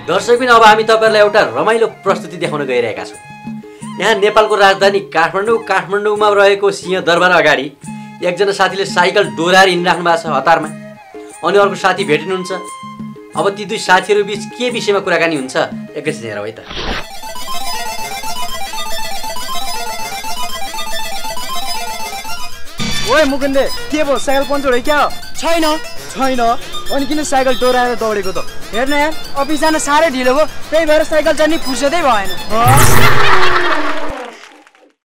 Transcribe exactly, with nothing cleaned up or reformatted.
दर्शकबिन अब हामी तपाईहरुलाई एउटा रमाइलो प्रस्तुति देखाउन गइरहेका छौं। यहाँ नेपालको राजधानी काठमाडौँ काठमाडौँमा रहेको सिंह दरबार अगाडि एकजना साथीले साइकल डोराएर हिँडिराख्नु भएको छ हतारमा। अनि अर्को साथी भेटिनुहुन्छ। अब ती दुई साथीहरु बीच के विषयमा कुराकानी हुन्छ एकैछिन हेरौँ है त। ओए मुकुन्दे, के भयो साइकल पञ्चर हो क्या? छैन छैन अनि किन साइकल डोराएर दौडेको त? हेर्न यार, अफिस जान साह्रै ढिलो भयो, त्यही भएर साइकल चढ्ने फुर्सदै भएन।